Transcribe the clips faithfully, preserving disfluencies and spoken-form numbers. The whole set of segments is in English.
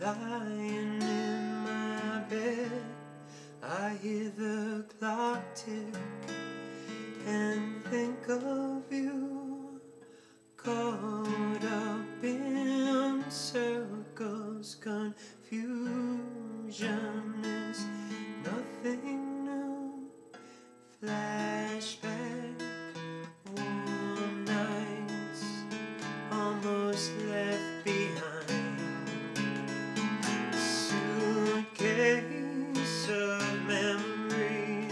Lying in my bed, I hear the clock tick and think of you, caught up in circles. Confusion is nothing new. Flashback, warm nights almost left behind. Suitcase of memories,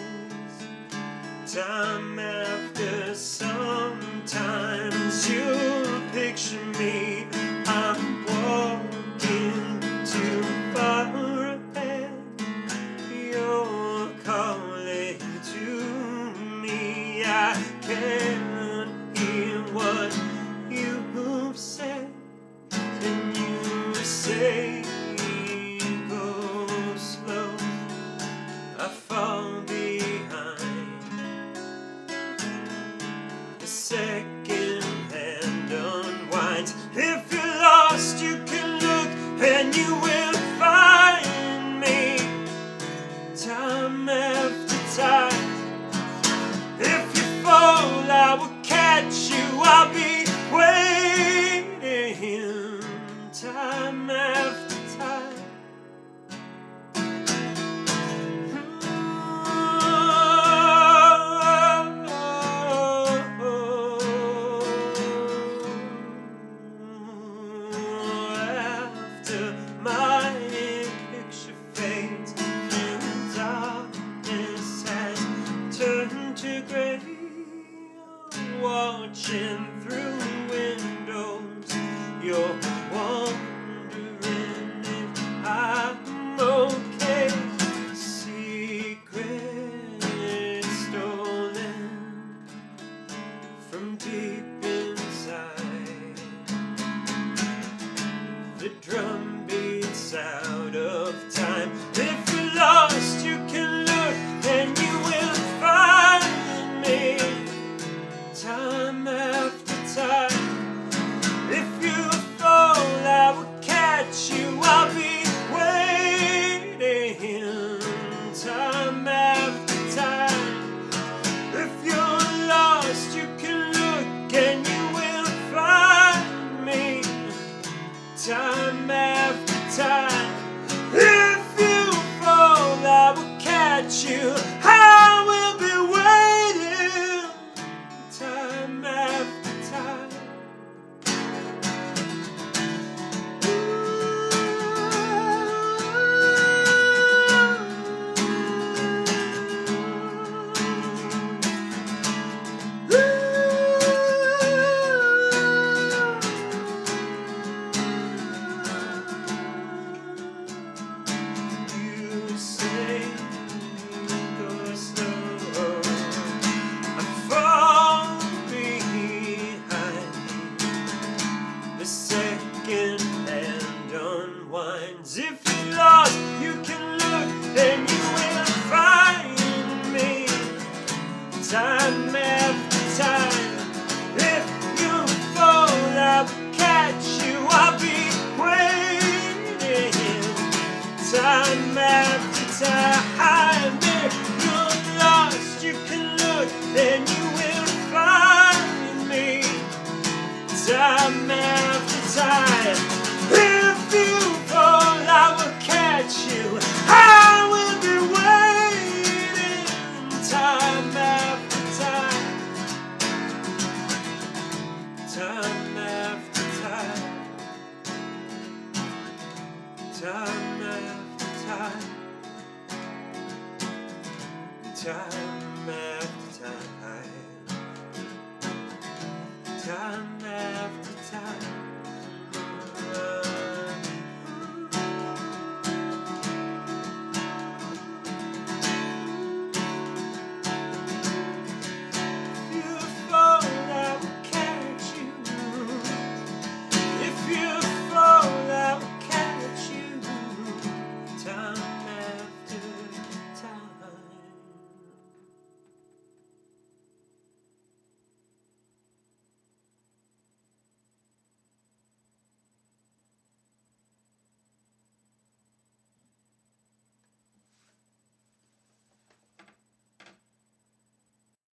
time after sometimes you'll picture me. I'm walking too far ahead, you're calling to me. I can't hear what you've said. Can you say go slow? I fall behind. The second hand unwinds. If you're lost, you can look and you will find me. Time after time. If you fall, I will catch you. I'll be waiting. Time after time. After my picture fades and darkness has turned to grey, watching through windows, you're wondering if I'm okay. Secret stolen from deep inside. The drum beats out of time. If you're lost, you can look and you will find me. Time after time. If you fall, I will catch you. I'll be waiting. Time after time. If you're lost, you can look and you will find me. Time after time. If you fall, I will catch you. I will be waiting. Time after time. You say go slow, I fall behind. The second hand unwinds. If you're lost, you can look and you will find me. Time after time. If you fall, I will catch you. I'll be waiting. Time after time. If you're lost, you can look and you will find me. Time after time. If you fall, I will catch you. I will be waiting. Time after time. Time after time. Time after time. Time after time. Time after time.